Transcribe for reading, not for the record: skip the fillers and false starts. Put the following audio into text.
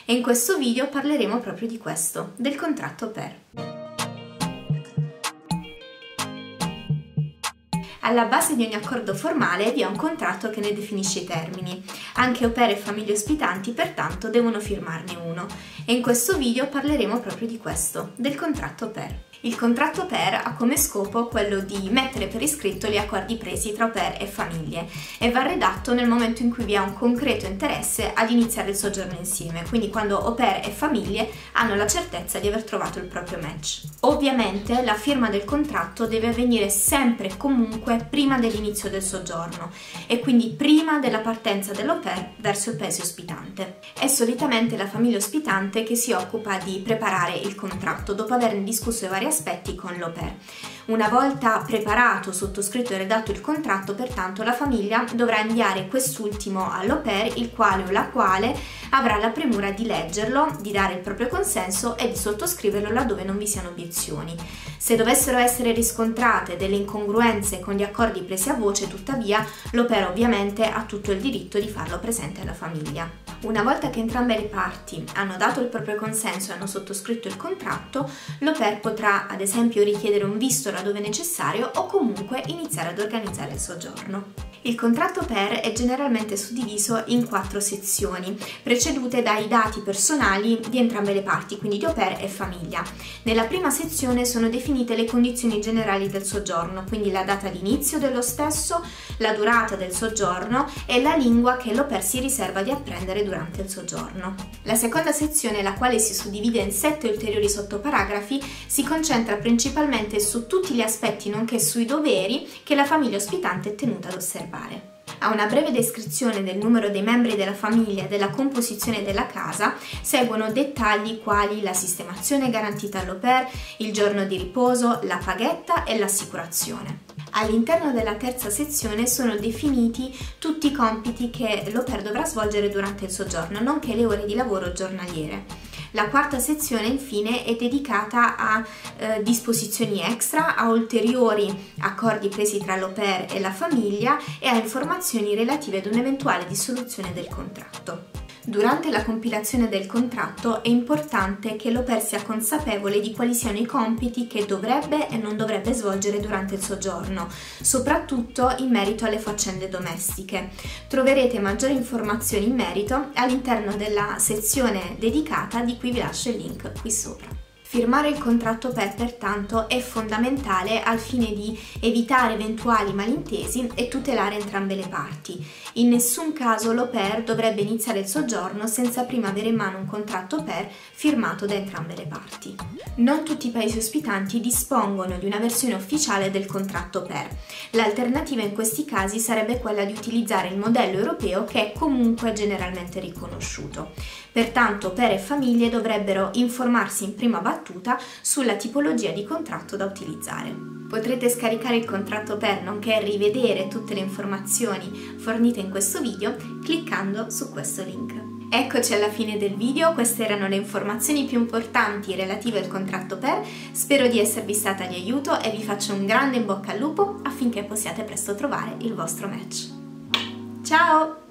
e in questo video parleremo proprio di questo, del contratto au pair. Alla base di ogni accordo formale vi è un contratto che ne definisce i termini. Anche au pair e famiglie ospitanti pertanto devono firmarne uno e in questo video parleremo proprio di questo, del contratto au pair. Il contratto au pair ha come scopo quello di mettere per iscritto gli accordi presi tra au pair e famiglie e va redatto nel momento in cui vi è un concreto interesse ad iniziare il soggiorno insieme, quindi quando au pair e famiglie hanno la certezza di aver trovato il proprio match. Ovviamente la firma del contratto deve avvenire sempre e comunque prima dell'inizio del soggiorno e quindi prima della partenza dell'au pair verso il paese ospitante. È solitamente la famiglia ospitante che si occupa di preparare il contratto dopo averne discusso i vari aspetti con l'au pair. Una volta preparato, sottoscritto e redatto il contratto, pertanto la famiglia dovrà inviare quest'ultimo all'au pair, il quale o la quale avrà la premura di leggerlo, di dare il proprio consenso e di sottoscriverlo laddove non vi siano obiezioni. Se dovessero essere riscontrate delle incongruenze con gli accordi presi a voce, tuttavia, l'au pair ovviamente ha tutto il diritto di farlo presente alla famiglia. Una volta che entrambe le parti hanno dato il proprio consenso e hanno sottoscritto il contratto, l'au pair potrà ad esempio richiedere un visto laddove necessario o comunque iniziare ad organizzare il soggiorno. Il contratto au pair è generalmente suddiviso in 4 sezioni, precedute dai dati personali di entrambe le parti, quindi di au pair e famiglia. Nella prima sezione sono definite le condizioni generali del soggiorno, quindi la data di inizio dello stesso, la durata del soggiorno e la lingua che l'au pair si riserva di apprendere durante il soggiorno. La seconda sezione, la quale si suddivide in 7 ulteriori sottoparagrafi, si concentra principalmente su tutti gli aspetti nonché sui doveri che la famiglia ospitante è tenuta ad osservare. A una breve descrizione del numero dei membri della famiglia e della composizione della casa seguono dettagli quali la sistemazione garantita all'au pair, il giorno di riposo, la paghetta e l'assicurazione. All'interno della terza sezione sono definiti tutti i compiti che l'au pair dovrà svolgere durante il soggiorno, nonché le ore di lavoro giornaliere. La quarta sezione infine è dedicata a disposizioni extra, a ulteriori accordi presi tra l'au pair e la famiglia e a informazioni relative ad un'eventuale dissoluzione del contratto. Durante la compilazione del contratto è importante che l'au pair sia consapevole di quali siano i compiti che dovrebbe e non dovrebbe svolgere durante il soggiorno, soprattutto in merito alle faccende domestiche. Troverete maggiori informazioni in merito all'interno della sezione dedicata di cui vi lascio il link qui sopra. Firmare il contratto au pair pertanto è fondamentale al fine di evitare eventuali malintesi e tutelare entrambe le parti. In nessun caso l'au pair dovrebbe iniziare il soggiorno senza prima avere in mano un contratto au pair firmato da entrambe le parti. Non tutti i paesi ospitanti dispongono di una versione ufficiale del contratto au pair. L'alternativa in questi casi sarebbe quella di utilizzare il modello europeo, che è comunque generalmente riconosciuto. Pertanto au pair e famiglie dovrebbero informarsi in prima battuta sulla tipologia di contratto da utilizzare. Potrete scaricare il contratto au pair nonché rivedere tutte le informazioni fornite in questo video cliccando su questo link. Eccoci alla fine del video, queste erano le informazioni più importanti relative al contratto au pair, spero di esservi stata di aiuto e vi faccio un grande in bocca al lupo affinché possiate presto trovare il vostro match. Ciao!